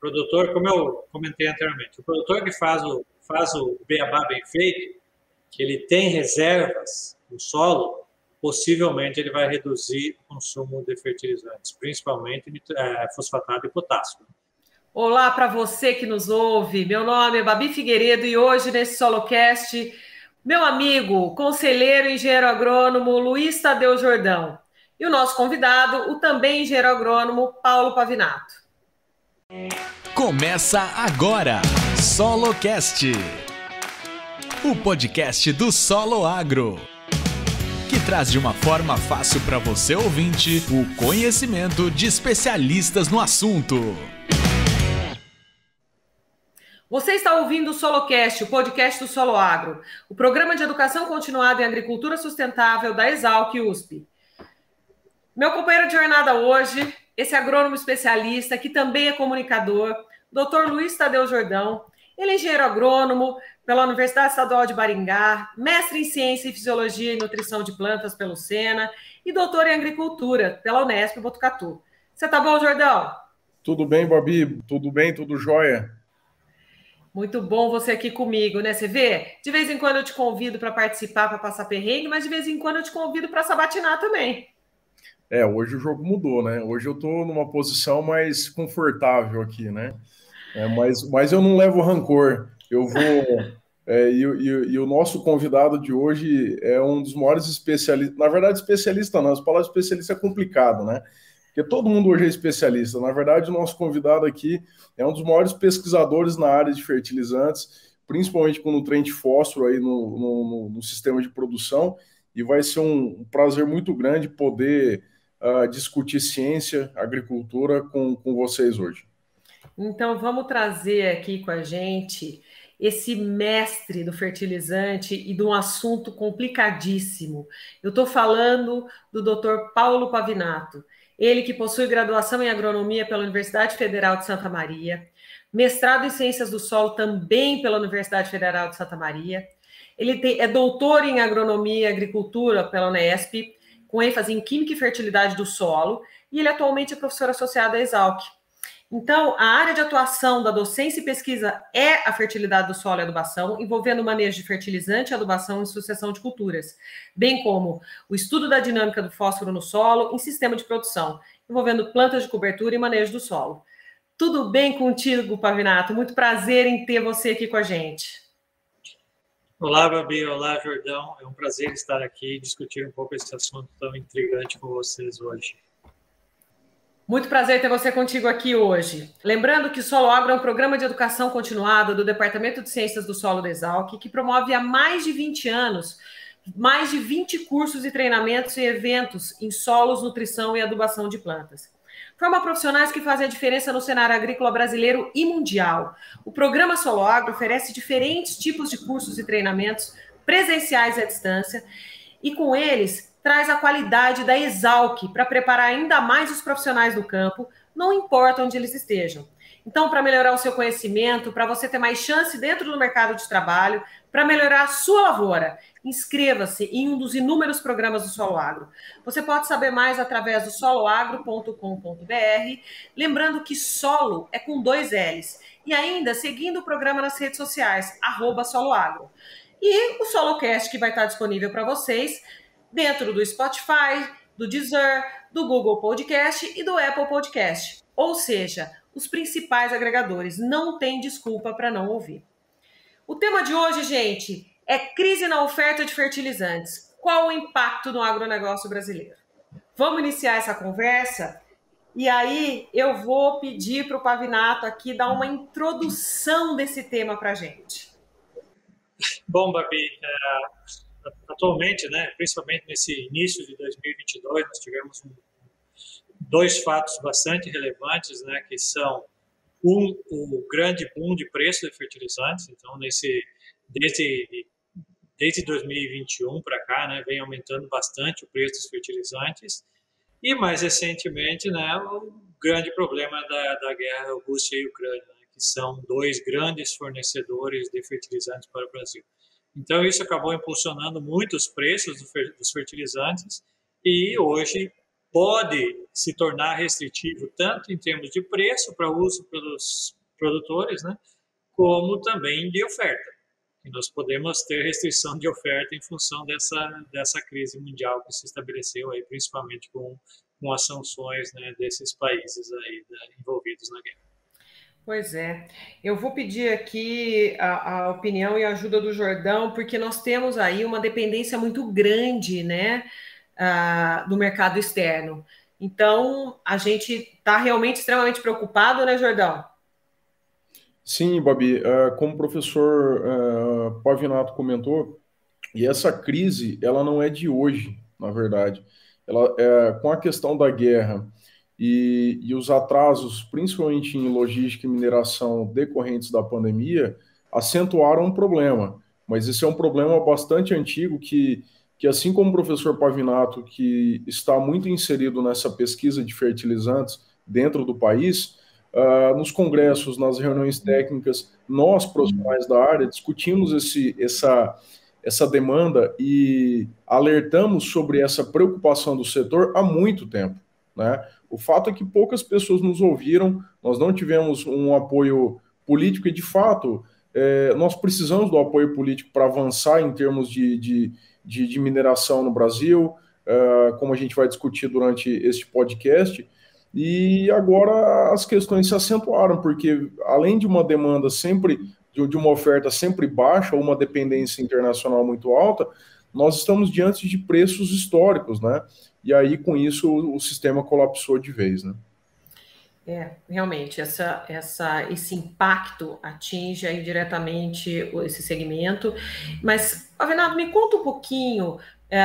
produtor, como eu comentei anteriormente, o produtor que faz o beabá bem feito, que ele tem reservas no solo, possivelmente ele vai reduzir o consumo de fertilizantes, principalmente fosfatado e potássio. Olá para você que nos ouve, meu nome é Babi Figueiredo e hoje nesse SoloCast, meu amigo, conselheiro engenheiro agrônomo Luiz Tadeu Jordão e o nosso convidado, o também engenheiro agrônomo Paulo Pavinato. Começa agora, SoloCast, o podcast do Solo Agro, que traz de uma forma fácil para você ouvinte o conhecimento de especialistas no assunto. Você está ouvindo o SoloCast, o podcast do Solo Agro, o programa de educação continuada em agricultura sustentável da Exalc USP. Meu companheiro de jornada hoje, esse agrônomo especialista, que também é comunicador, Dr. Luiz Tadeu Jordão. Ele é engenheiro agrônomo pela Universidade Estadual de Maringá, mestre em Ciência e Fisiologia e Nutrição de Plantas pelo Sena e doutor em Agricultura pela Unesp Botucatu. Você tá bom, Jordão? Tudo bem, Babi? Tudo bem? Tudo jóia? Muito bom você aqui comigo, né? Você vê? De vez em quando eu te convido para participar, para passar perrengue, mas de vez em quando eu te convido para sabatinar também. Hoje o jogo mudou, né? Hoje eu estou numa posição mais confortável aqui, né? Mas eu não levo rancor. Eu vou. E o nosso convidado de hoje é um dos maiores especialistas. Na verdade, especialista não, as palavras especialista é complicado, né? Porque todo mundo hoje é especialista. Na verdade, o nosso convidado aqui é um dos maiores pesquisadores na área de fertilizantes, principalmente com nutriente fósforo aí no sistema de produção. E vai ser um prazer muito grande poder discutir ciência, agricultura com vocês hoje. Então, vamos trazer aqui com a gente esse mestre do fertilizante e de um assunto complicadíssimo. Eu estou falando do Dr. Paulo Pavinato. Ele que possui graduação em agronomia pela Universidade Federal de Santa Maria, mestrado em ciências do solo também pela Universidade Federal de Santa Maria. Ele é doutor em agronomia e agricultura pela Unesp, com ênfase em química e fertilidade do solo, e ele atualmente é professor associado à Exalc. Então, a área de atuação da docência e pesquisa é a fertilidade do solo e adubação, envolvendo o manejo de fertilizante, adubação e sucessão de culturas, bem como o estudo da dinâmica do fósforo no solo em sistema de produção, envolvendo plantas de cobertura e manejo do solo. Tudo bem contigo, Pavinato? Muito prazer em ter você aqui com a gente. Olá, Babi. Olá, Jordão. É um prazer estar aqui e discutir um pouco esse assunto tão intrigante com vocês hoje. Muito prazer ter você contigo aqui hoje. Lembrando que o Solo Agro é um programa de educação continuada do Departamento de Ciências do Solo da Exalc, que promove há mais de 20 anos mais de 20 cursos e treinamentos e eventos em solos, nutrição e adubação de plantas. Forma profissionais que fazem a diferença no cenário agrícola brasileiro e mundial. O programa Solo Agro oferece diferentes tipos de cursos e treinamentos presenciais e à distância, e com eles traz a qualidade da Exalc para preparar ainda mais os profissionais do campo, não importa onde eles estejam. Então, para melhorar o seu conhecimento, para você ter mais chance dentro do mercado de trabalho, para melhorar a sua lavoura, inscreva-se em um dos inúmeros programas do Solo Agro. Você pode saber mais através do soloagro.com.br, lembrando que solo é com 2 L's. E ainda seguindo o programa nas redes sociais, @soloagro. E o SoloCast que vai estar disponível para vocês dentro do Spotify, do Deezer, do Google Podcast e do Apple Podcast. Ou seja, os principais agregadores. Não tem desculpa para não ouvir. O tema de hoje, gente, é crise na oferta de fertilizantes. Qual o impacto no agronegócio brasileiro? Vamos iniciar essa conversa? E aí eu vou pedir para o Pavinato aqui dar uma introdução desse tema para a gente. Bom, Babi, atualmente, né, principalmente nesse início de 2022, nós tivemos 2 fatos bastante relevantes, né, que são o grande boom de preço de fertilizantes. Então, desde 2021 para cá, né, vem aumentando bastante o preço dos fertilizantes, e mais recentemente, né, o grande problema da guerra Rússia e Ucrânia, né, que são 2 grandes fornecedores de fertilizantes para o Brasil. Então, isso acabou impulsionando muito os preços dos fertilizantes, e hoje pode se tornar restritivo tanto em termos de preço para uso pelos produtores, né, como também de oferta. E nós podemos ter restrição de oferta em função dessa crise mundial que se estabeleceu aí, principalmente com as sanções, né, desses países aí, envolvidos na guerra. Pois é. Eu vou pedir aqui a opinião e a ajuda do Jordão, porque nós temos aí uma dependência muito grande, né, do mercado externo. Então, a gente está realmente extremamente preocupado, né, Jordão? Sim, Babi, como o professor Pavinato comentou, e essa crise, ela não é de hoje, na verdade. Com a questão da guerra e os atrasos, principalmente em logística e mineração decorrentes da pandemia, acentuaram um problema. Mas esse é um problema bastante antigo que assim como o professor Pavinato, que está muito inserido nessa pesquisa de fertilizantes dentro do país, nos congressos, nas reuniões técnicas, nós, profissionais da área, discutimos essa demanda e alertamos sobre essa preocupação do setor há muito tempo, né? O fato é que poucas pessoas nos ouviram, nós não tivemos um apoio político e, de fato, nós precisamos do apoio político para avançar em termos de mineração no Brasil, como a gente vai discutir durante este podcast. E agora as questões se acentuaram, porque além de uma demanda sempre, de uma oferta sempre baixa, ou uma dependência internacional muito alta, nós estamos diante de preços históricos, né? E aí, com isso, o sistema colapsou de vez, né? Realmente, esse impacto atinge aí diretamente esse segmento. Mas, Pavinato, me conta um pouquinho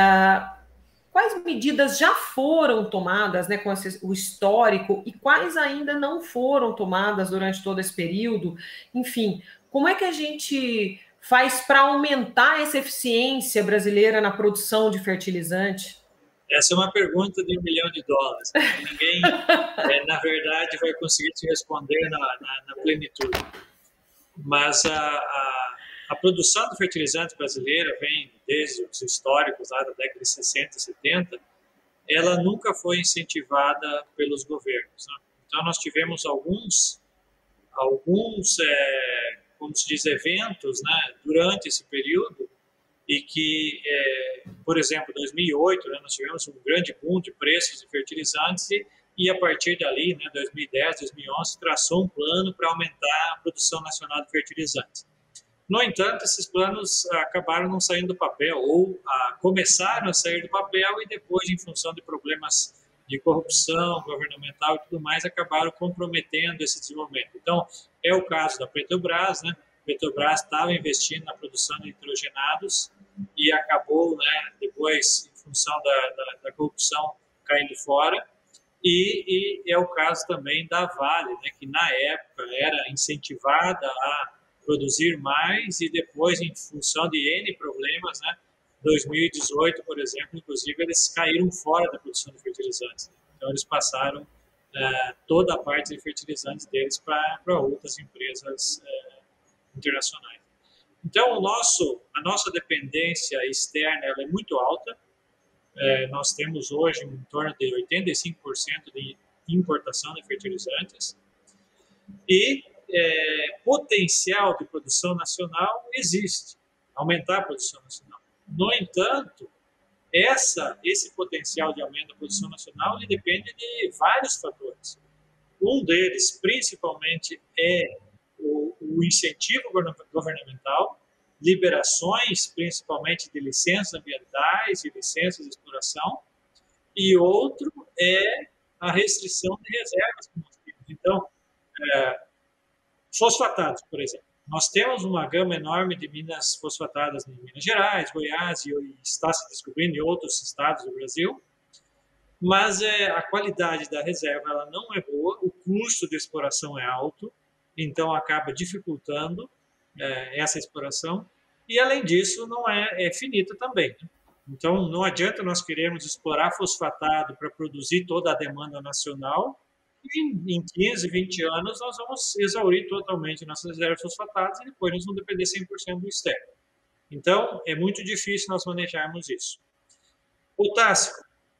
quais medidas já foram tomadas, né, com o histórico, e quais ainda não foram tomadas durante todo esse período. Enfim, como é que a gente faz para aumentar essa eficiência brasileira na produção de fertilizante? Essa é uma pergunta de $1 milhão. Ninguém, na verdade, vai conseguir te responder na plenitude. Mas a produção de fertilizante brasileira vem desde os históricos lá da década de 60, 70, ela nunca foi incentivada pelos governos, né? Então, nós tivemos alguns como se diz, eventos, né, durante esse período, e que, por exemplo, em 2008, né, nós tivemos um grande boom de preços de fertilizantes e a partir dali, né, 2010, 2011, traçou um plano para aumentar a produção nacional de fertilizantes. No entanto, esses planos acabaram não saindo do papel ou começaram a sair do papel e depois, em função de problemas de corrupção governamental e tudo mais, acabaram comprometendo esse desenvolvimento. Então, é o caso da Petrobras, né? A Petrobras estava investindo na produção de nitrogenados e acabou, né, depois, em função da corrupção, caindo fora. E é o caso também da Vale, né, que na época era incentivada a produzir mais e depois, em função de N problemas, né, 2018, por exemplo, inclusive, eles caíram fora da produção de fertilizantes. Então, eles passaram toda a parte de fertilizantes deles para outras empresas internacionais. Então, a nossa dependência externa ela é muito alta. Nós temos hoje em torno de 85% de importação de fertilizantes e potencial de produção nacional existe, aumentar a produção nacional. No entanto, esse potencial de aumento da produção nacional ele depende de vários fatores. Um deles, principalmente, é o incentivo governamental, liberações, principalmente de licenças ambientais e licenças de exploração, e outro é a restrição de reservas que nós temos. Então, fosfatados, por exemplo. Nós temos uma gama enorme de minas fosfatadas em Minas Gerais, Goiás e está se descobrindo em outros estados do Brasil, mas a qualidade da reserva ela não é boa, o custo de exploração é alto, então acaba dificultando essa exploração e, além disso, não é finita também, né? Então, não adianta nós queremos explorar fosfatado para produzir toda a demanda nacional e em 15, 20 anos nós vamos exaurir totalmente nossas reservas fosfatadas e depois nós vamos depender 100% do externo. Então, é muito difícil nós manejarmos isso. Potássio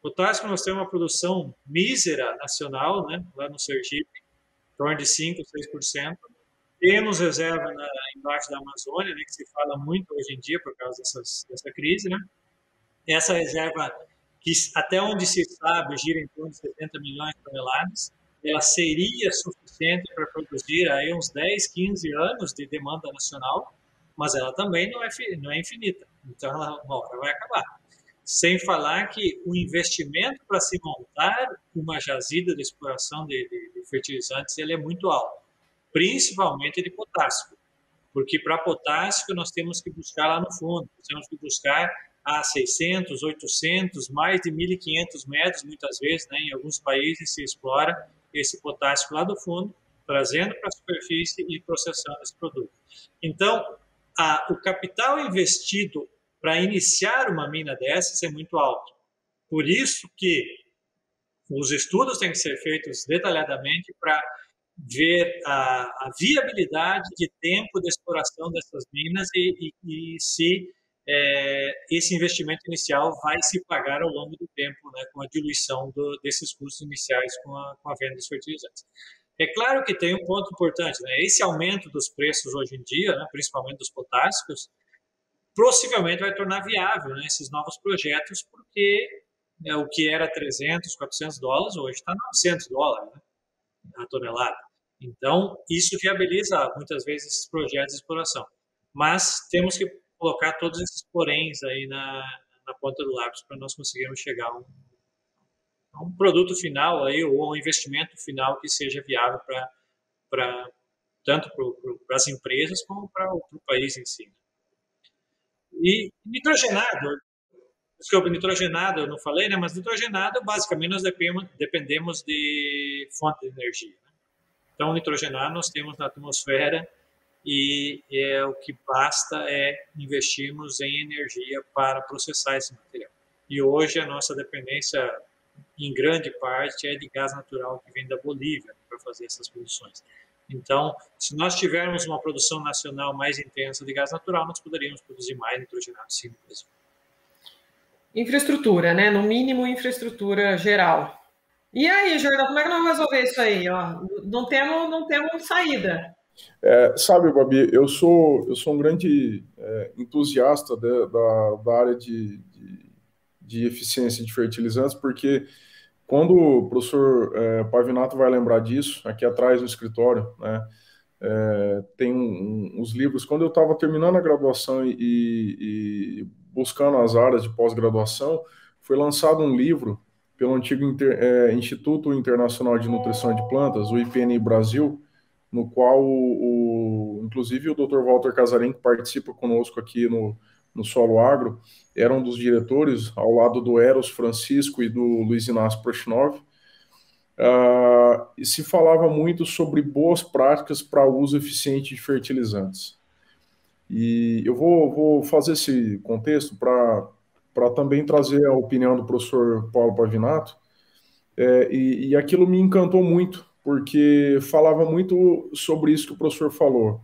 Potássio nós temos uma produção mísera nacional, né, lá no Sergipe, em torno de 5%, 6%. Temos reserva embaixo da Amazônia, né, que se fala muito hoje em dia por causa dessa crise, né? Essa reserva, que até onde se sabe, gira em torno de 70 milhões de toneladas, ela seria suficiente para produzir aí uns 10, 15 anos de demanda nacional, mas ela também não é infinita. Então, ela uma hora vai acabar. Sem falar que o investimento para se montar uma jazida de exploração de fertilizantes ele é muito alto, principalmente de potássio, porque para potássio nós temos que buscar lá no fundo, temos que buscar a 600, 800, mais de 1.500 metros, muitas vezes, né, em alguns países se explora esse potássio lá do fundo, trazendo para a superfície e processando esse produto. Então, o capital investido para iniciar uma mina dessas é muito alto. Por isso que os estudos têm que ser feitos detalhadamente para ver a viabilidade de tempo de exploração dessas minas e se esse investimento inicial vai se pagar ao longo do tempo, né, com a diluição desses custos iniciais com a venda dos fertilizantes. É claro que tem um ponto importante, né? Esse aumento dos preços hoje em dia, né, principalmente dos potássicos, possivelmente vai tornar viável, né, esses novos projetos, porque o que era 300, 400 dólares, hoje está 900 dólares, né, a tonelada. Então, isso viabiliza muitas vezes esses projetos de exploração. Mas temos que colocar todos esses poréns aí na ponta do lápis para nós conseguirmos chegar a um produto final aí, ou a um investimento final que seja viável tanto para as empresas como para o país em si. E nitrogenado, desculpa, nitrogenado eu não falei, né? Mas nitrogenado, basicamente, nós dependemos de fonte de energia. Né? Então, nitrogenado nós temos na atmosfera e o que basta é investirmos em energia para processar esse material. E hoje a nossa dependência, em grande parte, é de gás natural que vem da Bolívia para fazer essas produções. Então, se nós tivermos uma produção nacional mais intensa de gás natural, nós poderíamos produzir mais nitrogenado sim no Brasil. Infraestrutura, né? No mínimo, infraestrutura geral. E aí, Jordão, como é que nós vamos resolver isso aí? Ó, não temos saída. Sabe, Babi, eu sou um grande entusiasta da área de eficiência de fertilizantes, porque quando o professor Pavinato vai lembrar disso, aqui atrás do escritório, né, tem uns livros. Quando eu estava terminando a graduação e buscando as áreas de pós-graduação, foi lançado um livro pelo antigo Instituto Internacional de Nutrição de Plantas, o IPN Brasil, no qual, inclusive, o Dr. Walter Casarim, que participa conosco aqui no Solo Agro, era um dos diretores, ao lado do Eros Francisco e do Luiz Inácio Prochinov, e se falava muito sobre boas práticas para uso eficiente de fertilizantes. E eu vou fazer esse contexto para também trazer a opinião do professor Paulo Pavinato, e aquilo me encantou muito, porque falava muito sobre isso que o professor falou.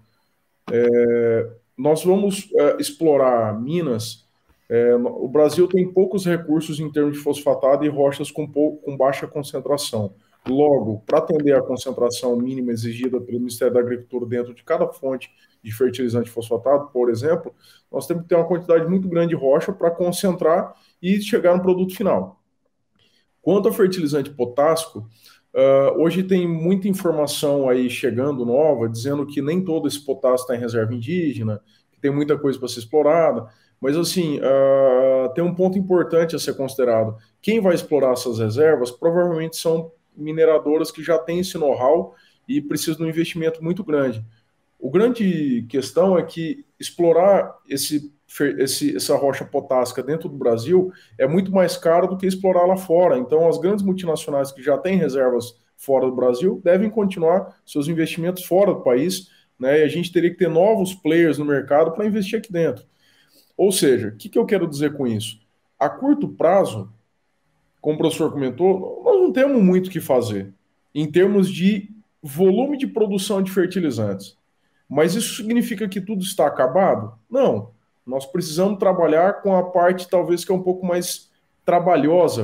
Nós vamos explorar minas. O Brasil tem poucos recursos em termos de fosfatado e rochas com baixa concentração. Logo, para atender a concentração mínima exigida pelo Ministério da Agricultura dentro de cada fonte de fertilizante fosfatado, por exemplo, nós temos que ter uma quantidade muito grande de rocha para concentrar e chegar no produto final. Quanto ao fertilizante potássico, hoje tem muita informação aí chegando nova, dizendo que nem todo esse potássio está em reserva indígena, que tem muita coisa para ser explorada, mas assim, tem um ponto importante a ser considerado. Quem vai explorar essas reservas provavelmente são mineradoras que já têm esse know-how e precisam de um investimento muito grande. O grande questão é que explorar essa rocha potássica dentro do Brasil é muito mais caro do que explorar lá fora. Então, as grandes multinacionais que já têm reservas fora do Brasil devem continuar seus investimentos fora do país, né? E a gente teria que ter novos players no mercado para investir aqui dentro. Ou seja, o que eu quero dizer com isso? A curto prazo, como o professor comentou, nós não temos muito o que fazer em termos de volume de produção de fertilizantes. Mas isso significa que tudo está acabado? Não. Nós precisamos trabalhar com a parte talvez que é um pouco mais trabalhosa,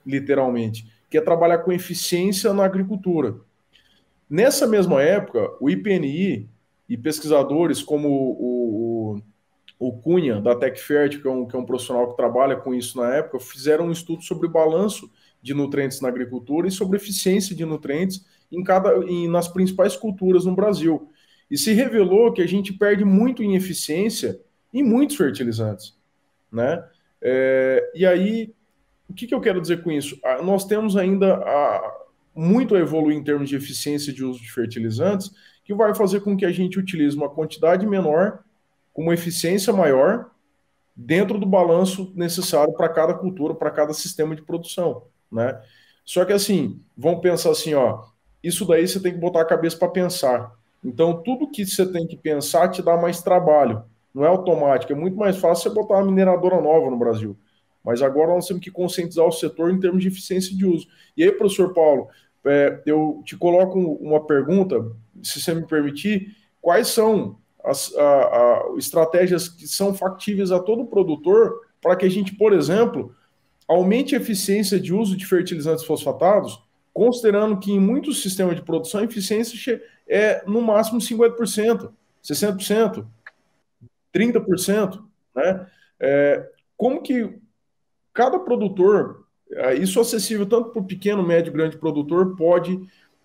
literalmente, que é trabalhar com eficiência na agricultura. Nessa mesma época, o IPNI e pesquisadores como o Cunha, da Tecfert, que é um profissional que trabalha com isso na época, fizeram um estudo sobre o balanço de nutrientes na agricultura e sobre eficiência de nutrientes nas principais culturas no Brasil. E se revelou que a gente perde muito em eficiência em muitos fertilizantes, né? E aí, o que eu quero dizer com isso? Nós temos ainda muito a evoluir em termos de eficiência de uso de fertilizantes, que vai fazer com que a gente utilize uma quantidade menor, com uma eficiência maior, dentro do balanço necessário para cada cultura, para cada sistema de produção, né? Só que assim, vamos pensar assim, ó, isso daí você tem que botar a cabeça para pensar. Então, tudo que você tem que pensar te dá mais trabalho. Não é automático, é muito mais fácil você botar uma mineradora nova no Brasil. Mas agora nós temos que conscientizar o setor em termos de eficiência de uso. E aí, professor Paulo, eu te coloco uma pergunta, se você me permitir, quais são as estratégias que são factíveis a todo produtor para que a gente, por exemplo, aumente a eficiência de uso de fertilizantes fosfatados, considerando que em muitos sistemas de produção a eficiência é no máximo 50%, 60%, 30%, né? Como que cada produtor, isso acessível tanto para o pequeno, médio, grande produtor, pode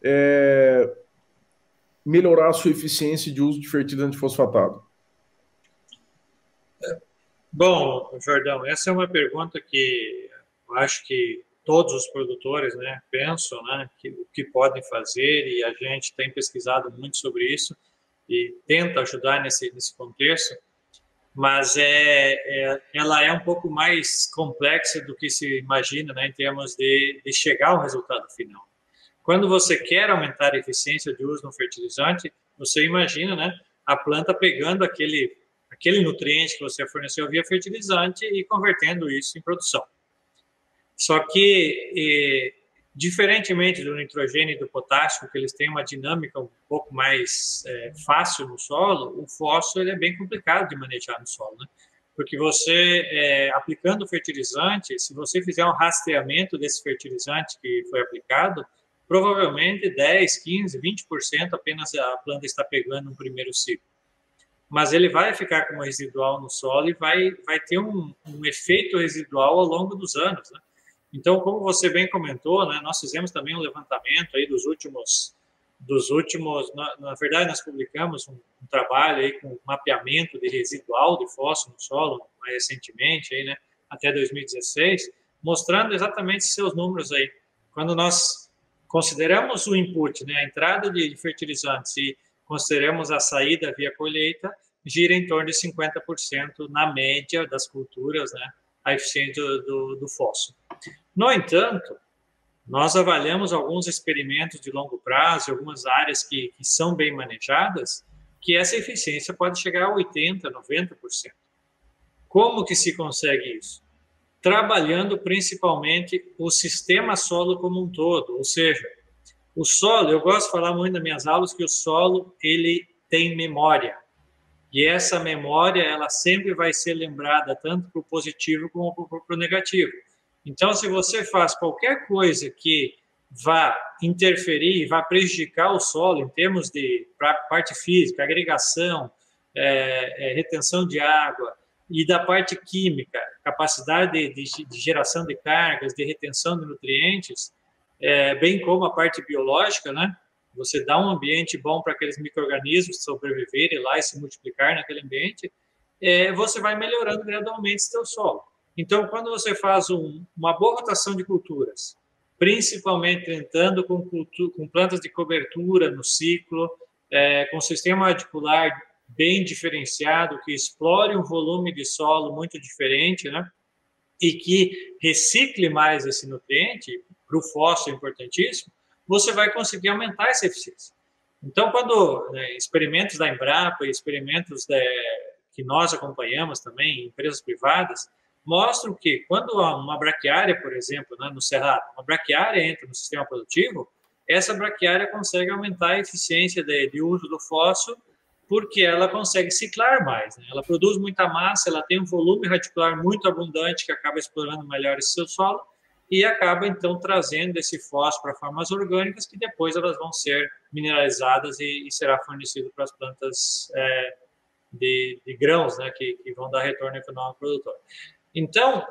melhorar a sua eficiência de uso de fertilizante fosfatado? Bom, Jordão, essa é uma pergunta que eu acho que todos os produtores, né, pensam, né, o que podem fazer, e a gente tem pesquisado muito sobre isso e tenta ajudar nesse contexto, mas ela é um pouco mais complexa do que se imagina, né, em termos de chegar ao resultado final. Quando você quer aumentar a eficiência de uso no fertilizante, você imagina, né, a planta pegando aquele nutriente que você forneceu via fertilizante e convertendo isso em produção. Só que, diferentemente do nitrogênio e do potássio, que eles têm uma dinâmica um pouco mais fácil no solo, o fósforo ele é bem complicado de manejar no solo, né? Porque você, aplicando o fertilizante, se você fizer um rastreamento desse fertilizante que foi aplicado, provavelmente 10, 15, 20% apenas a planta está pegando no primeiro ciclo. Mas ele vai ficar como residual no solo e vai ter um efeito residual ao longo dos anos, né? Então, como você bem comentou, né, nós fizemos também um levantamento aí dos últimos, na verdade, nós publicamos um trabalho aí com mapeamento de residual de fósforo no solo, mais recentemente, aí, né, até 2016, mostrando exatamente seus números aí. Quando nós consideramos o input, né, a entrada de fertilizantes e consideramos a saída via colheita, gira em torno de 50% na média das culturas, né, a eficiência do fósforo. No entanto, nós avaliamos alguns experimentos de longo prazo, algumas áreas que são bem manejadas, que essa eficiência pode chegar a 80%, 90%. Como que se consegue isso? Trabalhando principalmente o sistema solo como um todo, ou seja, o solo, eu gosto de falar muito nas minhas aulas que o solo ele tem memória, e essa memória ela sempre vai ser lembrada tanto para o positivo como para o negativo. Então, se você faz qualquer coisa que vá interferir, vá prejudicar o solo em termos de parte física, agregação, retenção de água, e da parte química, capacidade de geração de cargas, de retenção de nutrientes, bem como a parte biológica, né? Você dá um ambiente bom para aqueles micro-organismos sobreviverem lá e se multiplicar naquele ambiente, você vai melhorando gradualmente seu solo. Então, quando você faz uma boa rotação de culturas, principalmente tentando com plantas de cobertura no ciclo, com sistema radicular bem diferenciado, que explore um volume de solo muito diferente, né? E que recicle mais esse nutriente, para o fósforo é importantíssimo, você vai conseguir aumentar essa eficiência. Então, quando experimentos da Embrapa e experimentos que nós acompanhamos também em empresas privadas, mostram que quando uma braquiária, por exemplo, né, no cerrado, uma braquiária entra no sistema produtivo, essa braquiária consegue aumentar a eficiência de uso do fósforo, porque ela consegue ciclar mais, né? Ela produz muita massa, ela tem um volume radicular muito abundante que acaba explorando melhor esse seu solo, e acaba, então, trazendo esse fósforo para formas orgânicas que depois elas vão ser mineralizadas e será fornecido para as plantas de grãos, né, que vão dar retorno econômico ao produtor. Então,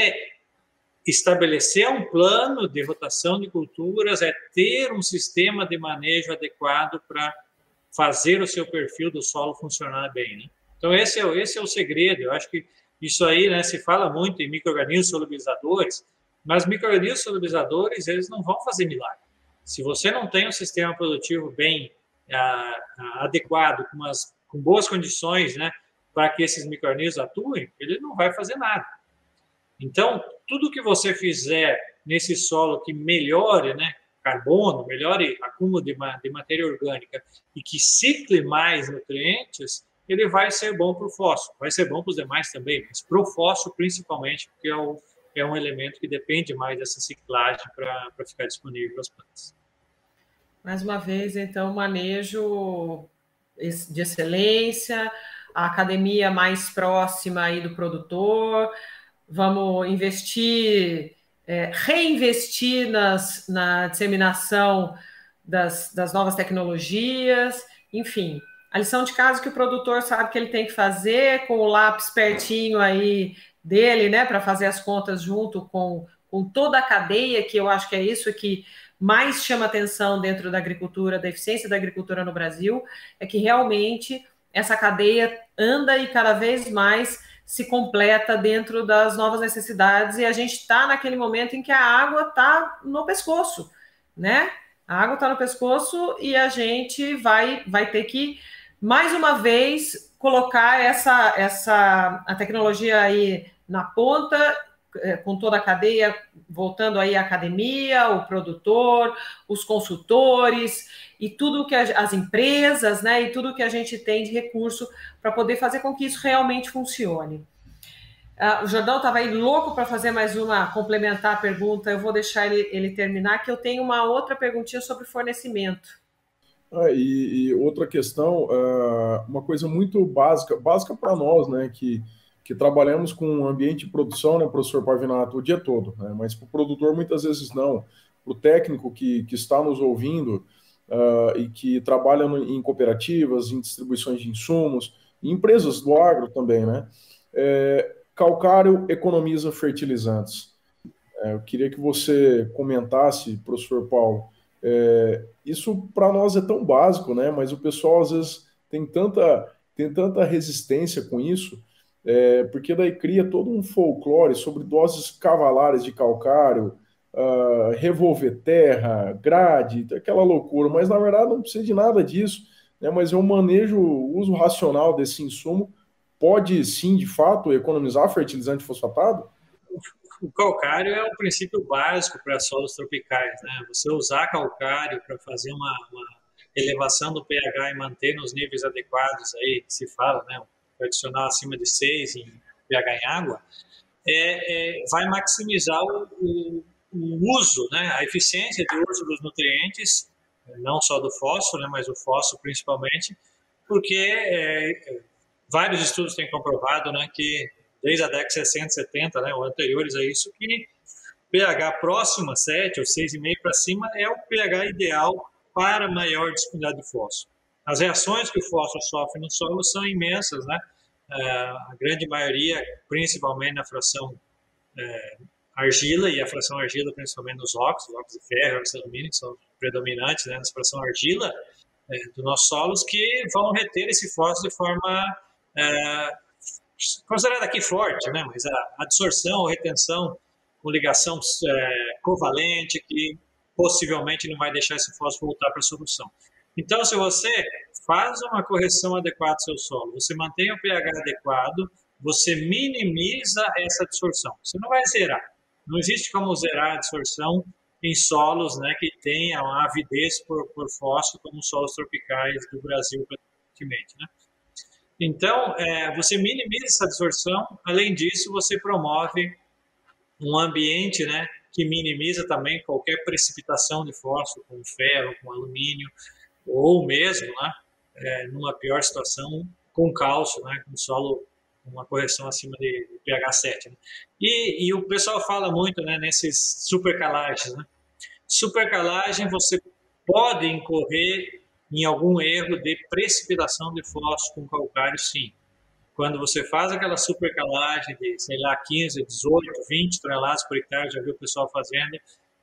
estabelecer um plano de rotação de culturas, ter um sistema de manejo adequado para fazer o seu perfil do solo funcionar bem, né? Então, esse é o segredo. Eu acho que isso aí, né, se fala muito em micro-organismos solubilizadores, mas micro-organismos solubilizadores, eles não vão fazer milagre. Se você não tem um sistema produtivo bem adequado, com boas condições, né, para que esses micro-organismos atuem, ele não vai fazer nada. Então, tudo que você fizer nesse solo que melhore, né, carbono, melhore acúmulo de matéria orgânica e que cicle mais nutrientes, ele vai ser bom para o fósforo, vai ser bom para os demais também, mas para o fósforo principalmente, porque é um elemento que depende mais dessa ciclagem para ficar disponível para as plantas. Mais uma vez, então, manejo de excelência, a academia mais próxima aí do produtor, vamos investir, reinvestir na disseminação das novas tecnologias, enfim, a lição de casa que o produtor sabe que ele tem que fazer, com o lápis pertinho aí dele, né, para fazer as contas junto com toda a cadeia, que eu acho que é isso que mais chama atenção dentro da agricultura, da eficiência da agricultura no Brasil, é que realmente essa cadeia anda e cada vez mais se completa dentro das novas necessidades, e a gente está naquele momento em que a água está no pescoço, né? A água está no pescoço e a gente vai ter que, mais uma vez, colocar a tecnologia aí na ponta, com toda a cadeia, voltando aí à academia, o produtor, os consultores e tudo que as empresas, né, e tudo que a gente tem de recurso para poder fazer com que isso realmente funcione. O Jordão estava aí louco para fazer mais uma, complementar a pergunta, eu vou deixar ele terminar, que eu tenho uma outra perguntinha sobre fornecimento. E outra questão, uma coisa muito básica para nós, né, que trabalhamos com um ambiente de produção, né, professor Pavinato, o dia todo, né, mas para o produtor muitas vezes não. Para o técnico que está nos ouvindo e que trabalha em cooperativas, em distribuições de insumos, em empresas do agro também, né? Calcário economiza fertilizantes. Eu queria que você comentasse, professor Paulo, isso para nós é tão básico, né? Mas o pessoal às vezes tem tanta resistência com isso, porque daí cria todo um folclore sobre doses cavalares de calcário, revolver terra, grade, aquela loucura, mas na verdade não precisa de nada disso, né? Mas o uso racional desse insumo pode sim, de fato, economizar fertilizante fosfatado? O calcário é o princípio básico para solos tropicais, né? Você usar calcário para fazer uma elevação do pH e manter nos níveis adequados aí, que se fala, né? Adicional acima de 6 em pH em água, vai maximizar o uso, né? A eficiência de uso dos nutrientes, não só do fósforo, né? Mas o fósforo principalmente, porque vários estudos têm comprovado, né, que desde a década de 60, 70, né, ou anteriores a isso, que pH próximo a 7 ou 6,5 para cima é o pH ideal para maior disponibilidade de fósforo. As reações que o fósforo sofre no solo são imensas, né? A grande maioria, principalmente na fração argila, e a fração argila principalmente nos óxidos de ferro, óxidos de alumínio, que são predominantes, né, na fração argila dos nossos solos, que vão reter esse fósforo de forma considerada aqui forte, né? Mas a absorção ou retenção com ligação covalente que possivelmente não vai deixar esse fósforo voltar para a solução. Então, se você faz uma correção adequada do seu solo, você mantém o pH adequado, você minimiza essa absorção. Você não vai zerar. Não existe como zerar a absorção em solos, né, que tenham a avidez por fósforo, como os solos tropicais do Brasil, praticamente, né? Então, você minimiza essa absorção. Além disso, você promove um ambiente, né, que minimiza também qualquer precipitação de fósforo, com ferro, com alumínio, ou mesmo, né, numa pior situação, com cálcio, né, com solo uma correção acima de pH 7. Né? E o pessoal fala muito, né, nesses supercalagens. Né? Supercalagem, você pode incorrer em algum erro de precipitação de fósforo com calcário, sim. Quando você faz aquela supercalagem de, sei lá, 15, 18, 20 toneladas por hectare, já viu o pessoal fazendo,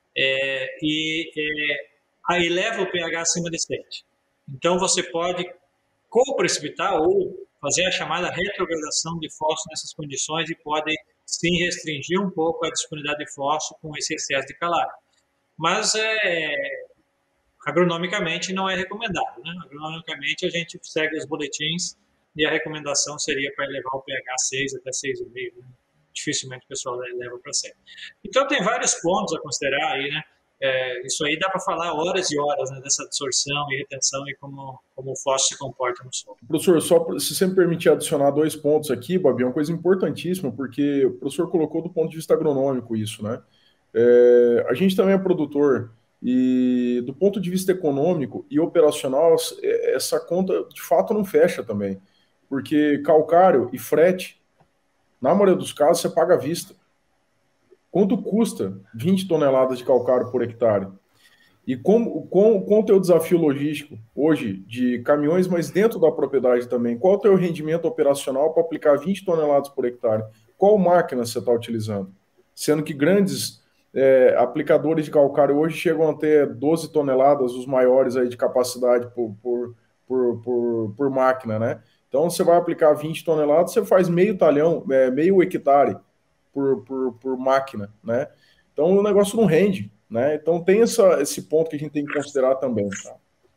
aí leva o pH acima de 7. Então, você pode co-precipitar ou fazer a chamada retrogradação de fósforo nessas condições e pode, sim, restringir um pouco a disponibilidade de fósforo com esse excesso de calagem. Mas, agronomicamente, não é recomendado. Né? Agronomicamente, a gente segue os boletins e a recomendação seria para elevar o pH 6 até 6,5. Né? Dificilmente o pessoal leva para 7. Então, tem vários pontos a considerar aí, né? Isso aí dá para falar horas e horas, né, dessa absorção e retenção e como o fósforo se comporta no solo. Professor, só se você me permitir adicionar 2 pontos aqui, Babi, é uma coisa importantíssima, porque o professor colocou do ponto de vista agronômico isso, né? A gente também é produtor e do ponto de vista econômico e operacional, essa conta de fato não fecha também, porque calcário e frete, na maioria dos casos, você paga à vista. Quanto custa 20 toneladas de calcário por hectare? E com o teu desafio logístico hoje de caminhões, mas dentro da propriedade também, qual é o teu rendimento operacional para aplicar 20 toneladas por hectare? Qual máquina você está utilizando? Sendo que grandes aplicadores de calcário hoje chegam a ter 12 toneladas, os maiores aí de capacidade por máquina, né? Então, você vai aplicar 20 toneladas, você faz meio talhão, meio hectare por máquina, né? Então, o negócio não rende, né? Então, tem esse ponto que a gente tem que considerar também. Tá?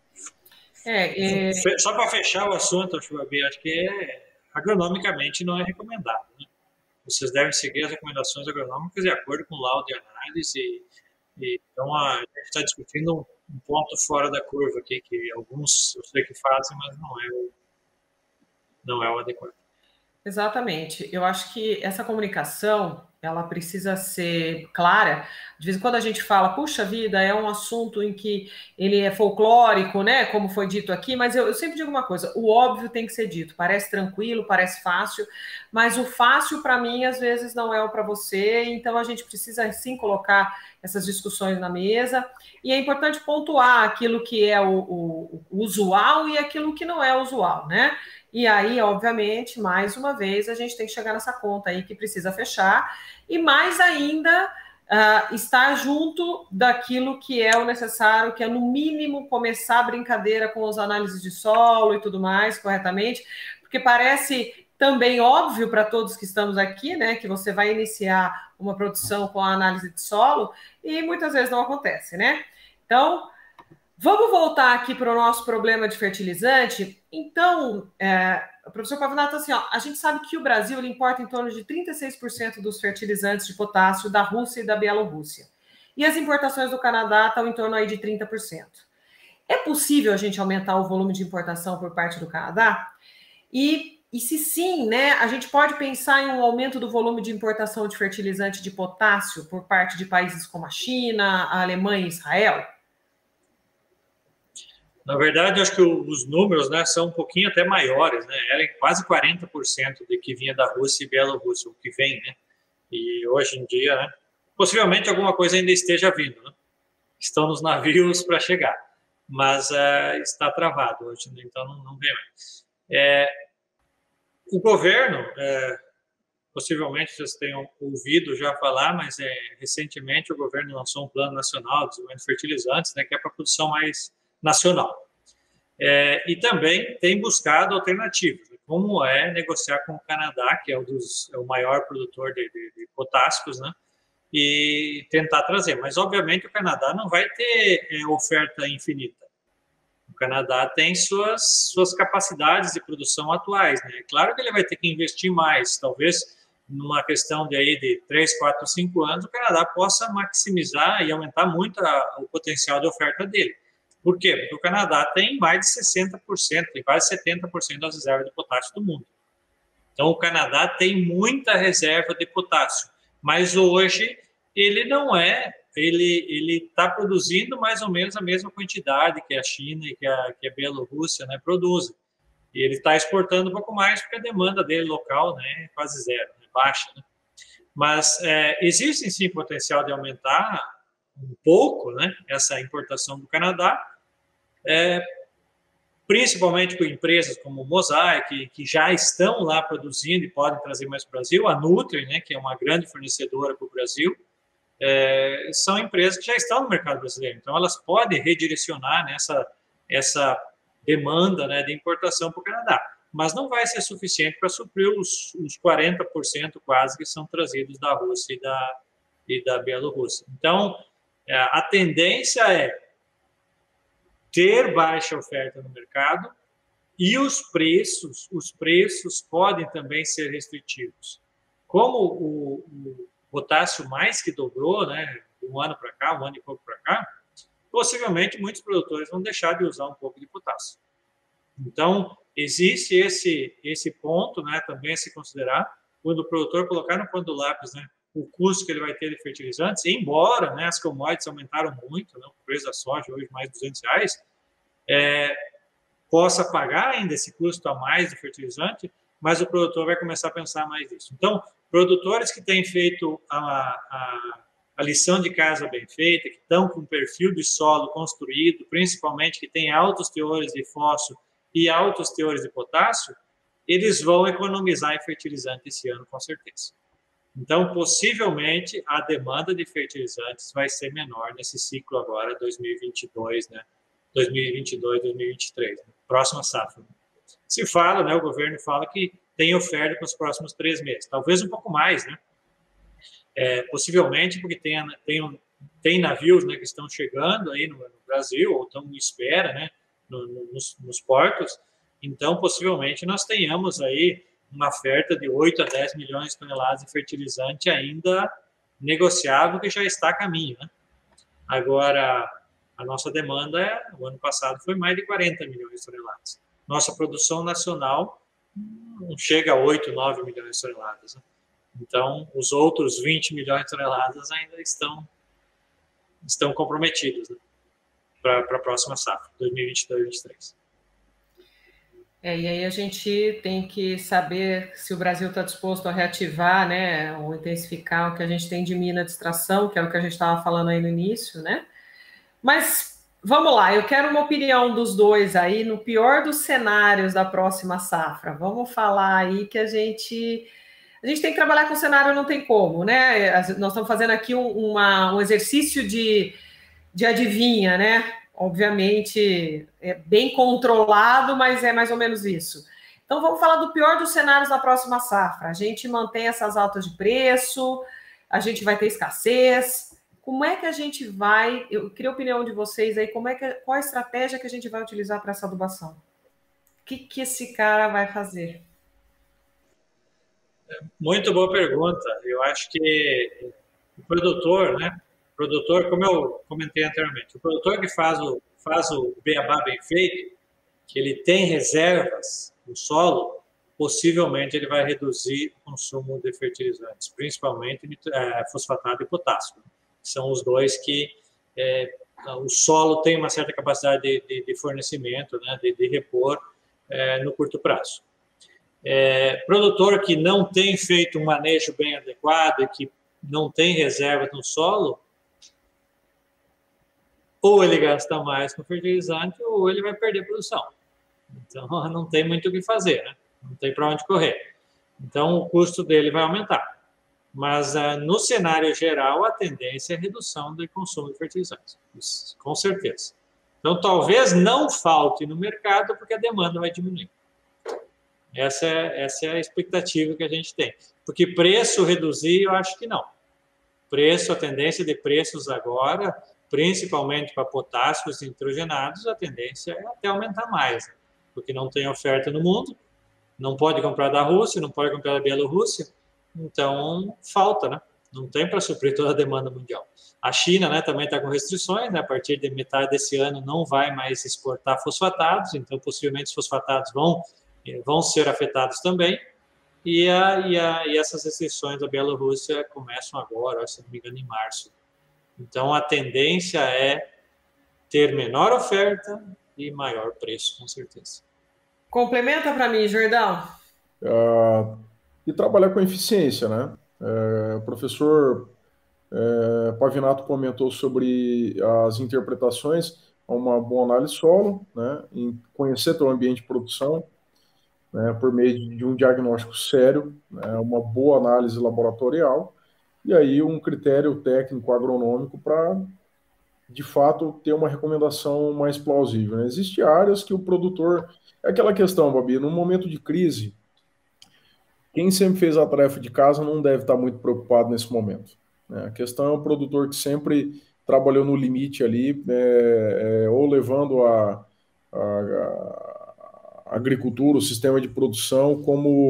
Só para fechar o assunto, Babi, acho que agronomicamente não é recomendado. Né? Vocês devem seguir as recomendações agronômicas de acordo com o laudo de análise. Então, a gente está discutindo um ponto fora da curva aqui, que alguns eu sei que fazem, mas não é o adequado. Exatamente. Eu acho que essa comunicação, ela precisa ser clara. De vez em quando a gente fala, puxa vida, é um assunto em que ele é folclórico, né? Como foi dito aqui, mas eu sempre digo uma coisa, o óbvio tem que ser dito. Parece tranquilo, parece fácil, mas o fácil para mim, às vezes, não é o para você. Então, a gente precisa, sim, colocar essas discussões na mesa. E é importante pontuar aquilo que é o usual e aquilo que não é usual, né? E aí, obviamente, mais uma vez, a gente tem que chegar nessa conta aí que precisa fechar e mais ainda estar junto daquilo que é o necessário, que é no mínimo começar a brincadeira com as análises de solo e tudo mais corretamente, porque parece também óbvio para todos que estamos aqui, né, que você vai iniciar uma produção com a análise de solo e muitas vezes não acontece, né? Então, vamos voltar aqui para o nosso problema de fertilizante. Então, o professor Pavinato, assim, a gente sabe que o Brasil ele importa em torno de 36% dos fertilizantes de potássio da Rússia e da Bielorrússia. E as importações do Canadá estão em torno aí de 30%. É possível a gente aumentar o volume de importação por parte do Canadá? E se sim, né, a gente pode pensar em um aumento do volume de importação de fertilizante de potássio por parte de países como a China, a Alemanha e Israel? Na verdade, eu acho que os números, né, são um pouquinho até maiores, né? Era quase 40% de que vinha da Rússia e Bielorrússia, o que vem, né? E hoje em dia, né, possivelmente alguma coisa ainda esteja vindo, né? Estão nos navios para chegar, mas está travado hoje, né? Então não vem mais. O governo, possivelmente vocês tenham ouvido já falar, mas recentemente o governo lançou um plano nacional de desenvolvimento de fertilizantes, né, que é para produção mais nacional. E também tem buscado alternativas, como negociar com o Canadá, que é o maior produtor de potássicos, né, e tentar trazer. Mas, obviamente, o Canadá não vai ter oferta infinita. O Canadá tem suas capacidades de produção atuais, né? Claro que ele vai ter que investir mais, talvez numa questão de 3, 4, 5 anos, o Canadá possa maximizar e aumentar muito o potencial de oferta dele. Por quê? Porque o Canadá tem mais de 60%, tem quase 70% das reservas de potássio do mundo. Então, o Canadá tem muita reserva de potássio, mas hoje ele não ele está produzindo mais ou menos a mesma quantidade que a China e que a Bielorrússia, né, produzem. E ele está exportando um pouco mais porque a demanda dele local, né, é quase zero, é baixa, né? Mas existe sim potencial de aumentar um pouco, né, essa importação do Canadá, principalmente por empresas como o Mosaic, que já estão lá produzindo e podem trazer mais para o Brasil, a Nutri, né, que é uma grande fornecedora para o Brasil, são empresas que já estão no mercado brasileiro, então elas podem redirecionar essa demanda, né, de importação para o Canadá, mas não vai ser suficiente para suprir os 40% quase que são trazidos da Rússia e da Bielorrússia. Então, a tendência é ter baixa oferta no mercado e os preços podem também ser restritivos. Como o potássio mais que dobrou, né, um ano para cá, um ano e pouco para cá, possivelmente muitos produtores vão deixar de usar um pouco de potássio. Então, existe esse ponto, né, também a se considerar, quando o produtor colocar no ponto do lápis, né, o custo que ele vai ter de fertilizantes, embora, né, as commodities aumentaram muito, né, o preço da soja hoje mais de R$200, possa pagar ainda esse custo a mais do fertilizante, mas o produtor vai começar a pensar mais nisso. Então, produtores que têm feito a lição de casa bem feita, que estão com um perfil de solo construído, principalmente que tem altos teores de fósforo e altos teores de potássio, eles vão economizar em fertilizante esse ano, com certeza. Então, possivelmente, a demanda de fertilizantes vai ser menor nesse ciclo agora, 2022, né? 2022, 2023, né? Próxima safra. Se fala, né, o governo fala que tem oferta para os próximos 3 meses, talvez um pouco mais, né? Possivelmente porque tem navios, né, que estão chegando aí no Brasil, ou estão em espera, né, nos portos, então possivelmente nós tenhamos aí uma oferta de 8 a 10 milhões de toneladas de fertilizante ainda negociável, que já está a caminho, né? Agora, a nossa demanda, o ano passado, foi mais de 40 milhões de toneladas. Nossa produção nacional não chega a 8, 9 milhões de toneladas, né? Então, os outros 20 milhões de toneladas ainda estão comprometidos, né, para a próxima safra, 2022-2023. E aí a gente tem que saber se o Brasil está disposto a reativar, né, ou intensificar o que a gente tem de mina de extração, que é o que a gente estava falando aí no início, né? Mas vamos lá, eu quero uma opinião dos dois aí, no pior dos cenários da próxima safra. Vamos falar aí que a gente tem que trabalhar com o cenário, não tem como, né? Nós estamos fazendo aqui um exercício de adivinha, né? Obviamente, é bem controlado, mas é mais ou menos isso. Então, vamos falar do pior dos cenários da próxima safra. A gente mantém essas altas de preço, a gente vai ter escassez. Como é que a gente vai... Eu queria a opinião de vocês aí, qual a estratégia que a gente vai utilizar para essa adubação? O que esse cara vai fazer? Muito boa pergunta. Eu acho que o produtor, né? Como eu comentei anteriormente, o produtor que faz o beabá bem feito, que ele tem reservas no solo, possivelmente ele vai reduzir o consumo de fertilizantes, principalmente fosfatado e potássio. São os dois que o solo tem uma certa capacidade de fornecimento, né, de repor no curto prazo. Produtor que não tem feito um manejo bem adequado e que não tem reserva no solo, ou ele gasta mais com fertilizante ou ele vai perder produção. Então, não tem muito o que fazer, né? Não tem para onde correr. Então, o custo dele vai aumentar. Mas, no cenário geral, a tendência é a redução do consumo de fertilizantes, isso, com certeza. Então, talvez não falte no mercado porque a demanda vai diminuir. Essa é a expectativa que a gente tem. Porque preço reduzir, eu acho que não. A tendência de preços agora, principalmente para potássios nitrogenados, a tendência é até aumentar mais, né? Porque não tem oferta no mundo, não pode comprar da Rússia, não pode comprar da Bielorrússia, então falta, né? Não tem para suprir toda a demanda mundial. A China, né, também está com restrições, né? A partir de metade desse ano não vai mais exportar fosfatados, então possivelmente os fosfatados vão ser afetados também, e essas restrições da Bielorrússia começam agora, se não me engano, em março. Então, a tendência é ter menor oferta e maior preço, com certeza. Complementa para mim, Jordão. E trabalhar com eficiência, né? O professor Pavinato comentou sobre as interpretações, uma boa análise solo, né? Em conhecer teu ambiente de produção, né? Por meio de um diagnóstico sério, né? Uma boa análise laboratorial, e aí um critério técnico agronômico para, de fato, ter uma recomendação mais plausível, né? Existem áreas que o produtor... É aquela questão, Babi, no momento de crise, quem sempre fez a tarefa de casa não deve estar muito preocupado nesse momento, né? A questão é o produtor que sempre trabalhou no limite ali, ou levando a agricultura, o sistema de produção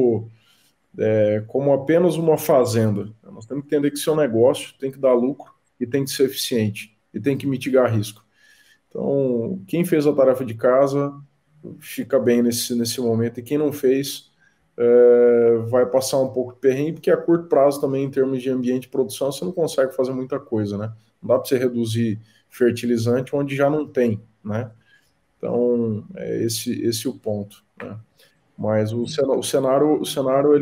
como apenas uma fazenda. Nós temos que entender que isso é um negócio, tem que dar lucro e tem que ser eficiente e tem que mitigar risco. Então, quem fez a tarefa de casa fica bem nesse momento, e quem não fez vai passar um pouco de perrengue, porque a curto prazo também, em termos de ambiente de produção, você não consegue fazer muita coisa, né? Não dá para você reduzir fertilizante onde já não tem, né? Então, esse o ponto, né? Mas o cenário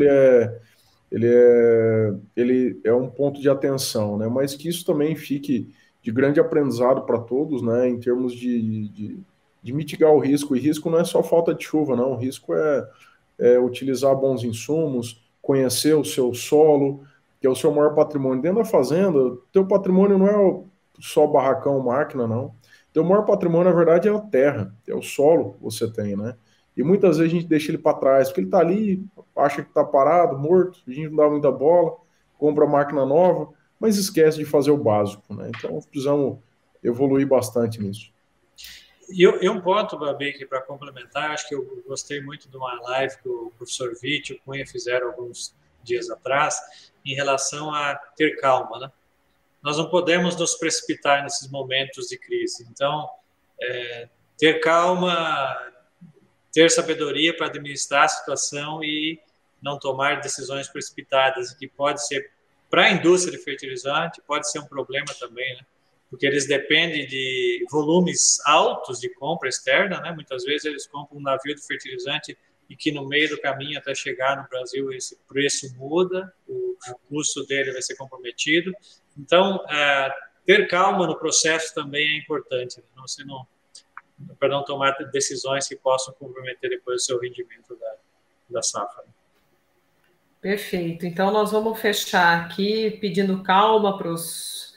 ele é um ponto de atenção, né? Mas que isso também fique de grande aprendizado para todos, né? Em termos de mitigar o risco. E risco não é só falta de chuva, não. O risco é utilizar bons insumos, conhecer o seu solo, que é o seu maior patrimônio. Dentro da fazenda, teu patrimônio não é só barracão, máquina, não. Teu maior patrimônio, na verdade, é a terra, é o solo que você tem, né? E muitas vezes a gente deixa ele para trás, porque ele está ali, acha que está parado, morto, a gente não dá muita bola, compra máquina nova, mas esquece de fazer o básico, né? Então, precisamos evoluir bastante nisso. E um ponto, Babi, para complementar, acho que eu gostei muito de uma live que o professor Vitti e o Cunha fizeram alguns dias atrás, em relação a ter calma, né? Nós não podemos nos precipitar nesses momentos de crise. Então, ter calma, ter sabedoria para administrar a situação e não tomar decisões precipitadas, que pode ser, para a indústria de fertilizante, pode ser um problema também, né? Porque eles dependem de volumes altos de compra externa, né? Muitas vezes eles compram um navio de fertilizante e que no meio do caminho até chegar no Brasil esse preço muda, o custo dele vai ser comprometido. Então, ter calma no processo também é importante, né? Para não tomar decisões que possam comprometer depois o seu rendimento da safra. Perfeito. Então, nós vamos fechar aqui pedindo calma para os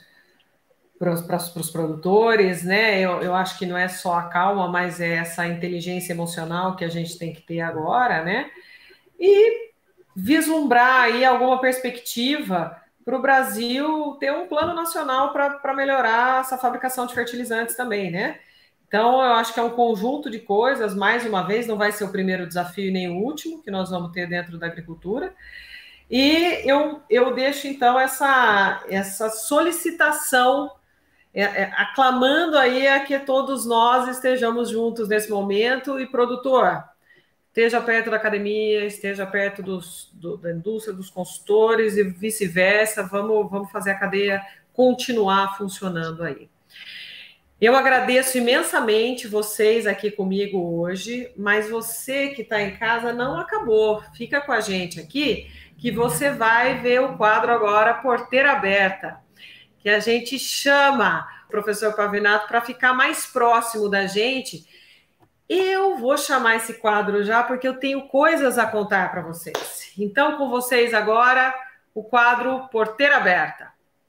produtores, né? Eu acho que não é só a calma, mas é essa inteligência emocional que a gente tem que ter agora, né? E vislumbrar aí alguma perspectiva para o Brasil ter um plano nacional para melhorar essa fabricação de fertilizantes também, né? Então, eu acho que é um conjunto de coisas, mais uma vez, não vai ser o primeiro desafio nem o último que nós vamos ter dentro da agricultura. E eu deixo, então, essa solicitação, aclamando aí a que todos nós estejamos juntos nesse momento. E, produtor, esteja perto da academia, esteja perto da indústria, dos consultores e vice-versa. Vamos fazer a cadeia continuar funcionando aí. Eu agradeço imensamente vocês aqui comigo hoje, mas você que está em casa não acabou. Fica com a gente aqui, que você vai ver o quadro agora, Porteira Aberta, que a gente chama o professor Pavinato para ficar mais próximo da gente. Eu vou chamar esse quadro já, porque eu tenho coisas a contar para vocês. Então, com vocês agora, o quadro Porteira Aberta.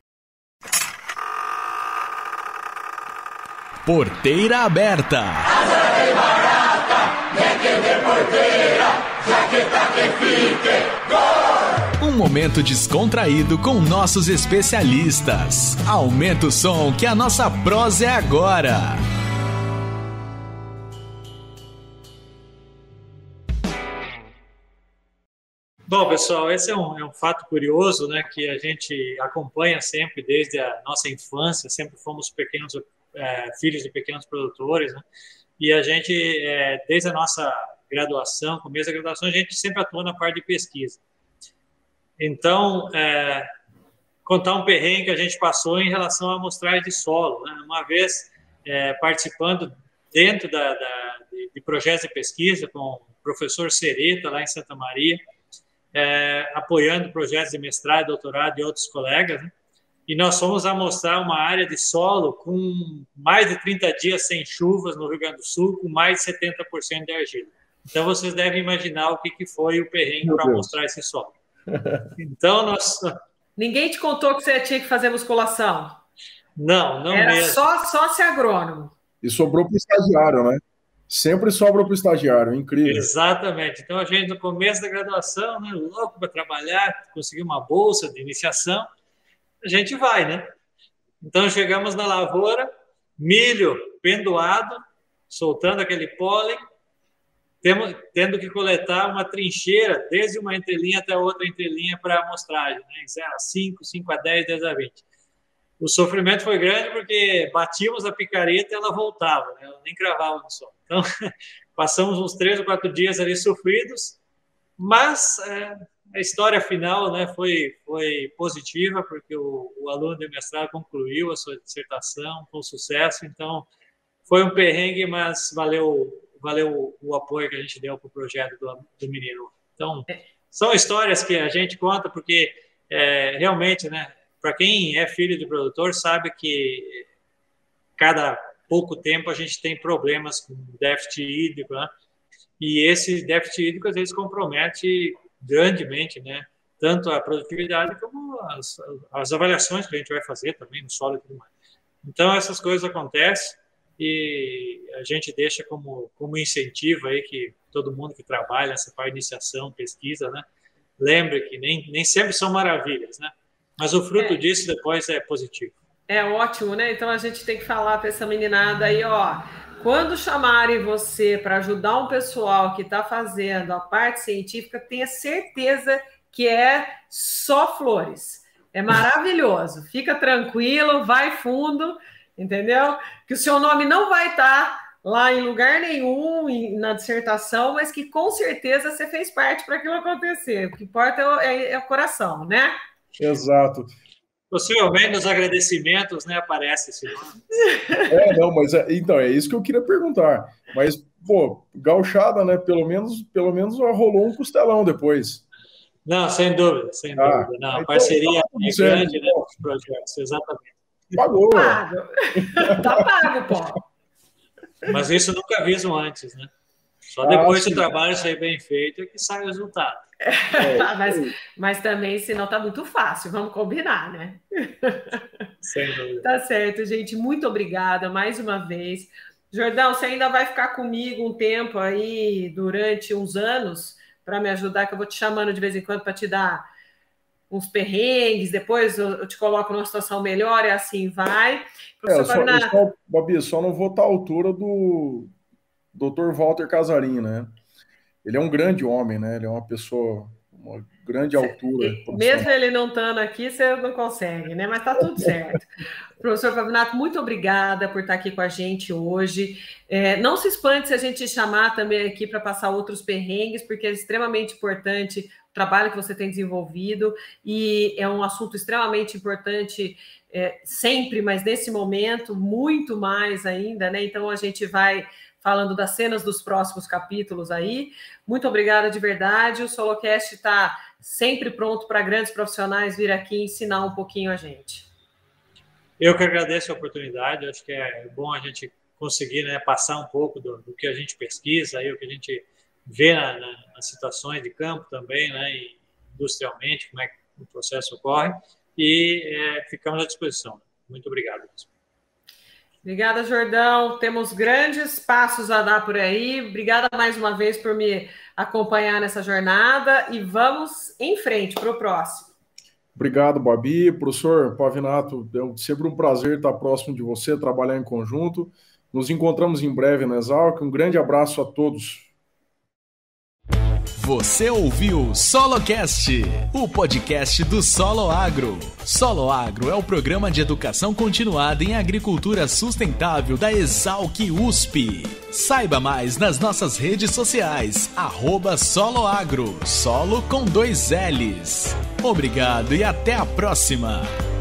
Porteira Aberta. Um momento descontraído com nossos especialistas. Aumenta o som que a nossa prosa é agora. Bom, pessoal, esse é um fato curioso, né, que a gente acompanha sempre desde a nossa infância, sempre fomos filhos de pequenos produtores, né, e a gente, desde a nossa graduação, começo da graduação, a gente sempre atua na parte de pesquisa. Então, contar um perrengue que a gente passou em relação à amostragem de solo, né, uma vez participando dentro de projetos de pesquisa com professor Sereta, lá em Santa Maria, apoiando projetos de mestrado e doutorado de outros colegas, né? E nós fomos amostrar uma área de solo com mais de 30 dias sem chuvas no Rio Grande do Sul, com mais de 70% de argila. Então, vocês devem imaginar o que foi o perrengue para mostrar esse solo. Então, nós... Ninguém te contou que você tinha que fazer musculação? Não Era mesmo. Só ser agrônomo. E sobrou para o estagiário, né? Sempre sobra para o estagiário, incrível. Exatamente. Então, a gente, no começo da graduação, né, louco para trabalhar, conseguir uma bolsa de iniciação, a gente vai, né? Então, chegamos na lavoura, milho pendoado, soltando aquele pólen, tendo que coletar uma trincheira, desde uma entrelinha até outra entrelinha para amostragem, né? 0 a 5, 5 a 10, 10 a 20. O sofrimento foi grande porque batíamos a picareta e ela voltava, né? Ela nem cravava no solo. Então, passamos uns 3 ou 4 dias ali sofridos, mas a história final, né, foi positiva, porque o aluno de mestrado concluiu a sua dissertação com sucesso. Então, foi um perrengue, mas valeu o apoio que a gente deu para o projeto do menino. Então, são histórias que a gente conta porque, realmente, né, para quem é filho de produtor, sabe que cada pouco tempo a gente tem problemas com déficit hídrico, né? E esse déficit hídrico, às vezes, compromete grandemente, né, tanto a produtividade como as avaliações que a gente vai fazer também no solo e tudo mais. Então, essas coisas acontecem e a gente deixa como incentivo aí que todo mundo que trabalha nessa parte de iniciação, pesquisa, né, lembre que nem sempre são maravilhas, né, mas o fruto disso depois é positivo. É ótimo, né? Então, a gente tem que falar para essa meninada aí, ó, quando chamarem você para ajudar um pessoal que está fazendo a parte científica, tenha certeza que é só flores. É maravilhoso. Fica tranquilo, vai fundo, entendeu? Que o seu nome não vai estar lá em lugar nenhum na dissertação, mas que com certeza você fez parte para aquilo acontecer. O que importa é o coração, né? Exato. Possivelmente nos agradecimentos, né, aparece esse nome. Não, mas então, é isso que eu queria perguntar. Mas, pô, gauchada, né? Pelo menos rolou um costelão depois. Não, sem dúvida. Não, então, parceria é grande, né, nos projetos, exatamente. Pagou. Pago. Tá pago, pô. Mas isso nunca aviso antes, né? Só depois que o trabalho sair bem feito é que sai o resultado. Mas também, senão tá muito fácil, vamos combinar, né? Sem dúvida. Tá certo, gente, muito obrigada mais uma vez. Jordão, você ainda vai ficar comigo um tempo aí, durante uns anos, para me ajudar, que eu vou te chamando de vez em quando para te dar uns perrengues, depois eu te coloco numa situação melhor e assim vai. Babi, só não vou estar à altura do Dr. Walter Casarim, né? Ele é um grande homem, né? Ele é uma pessoa, uma grande altura. Mesmo ele não estando aqui, você não consegue, né? Mas tá tudo certo. Professor Pavinato, muito obrigada por estar aqui com a gente hoje. Não se espante se a gente te chamar também aqui para passar outros perrengues, porque é extremamente importante o trabalho que você tem desenvolvido e é um assunto extremamente importante sempre, mas nesse momento, muito mais ainda, né? Então, a gente vai falando das cenas dos próximos capítulos aí. Muito obrigada de verdade. O Solocast está sempre pronto para grandes profissionais vir aqui ensinar um pouquinho a gente. Eu que agradeço a oportunidade. Acho que é bom a gente conseguir, né, passar um pouco do que a gente pesquisa, aí, o que a gente vê nas situações de campo também, né, e industrialmente, como é que o processo ocorre. E ficamos à disposição. Muito obrigado. Obrigada, Jordão. Temos grandes passos a dar por aí. Obrigada mais uma vez por me acompanhar nessa jornada e vamos em frente para o próximo. Obrigado, Babi. Professor Pavinato, é sempre um prazer estar próximo de você, trabalhar em conjunto. Nos encontramos em breve na Exalc. Um grande abraço a todos. Você ouviu Solocast, o podcast do Solo Agro. Solo Agro é o programa de educação continuada em agricultura sustentável da Exalc USP. Saiba mais nas nossas redes sociais, @soloagro, solo com 2 Ls. Obrigado e até a próxima!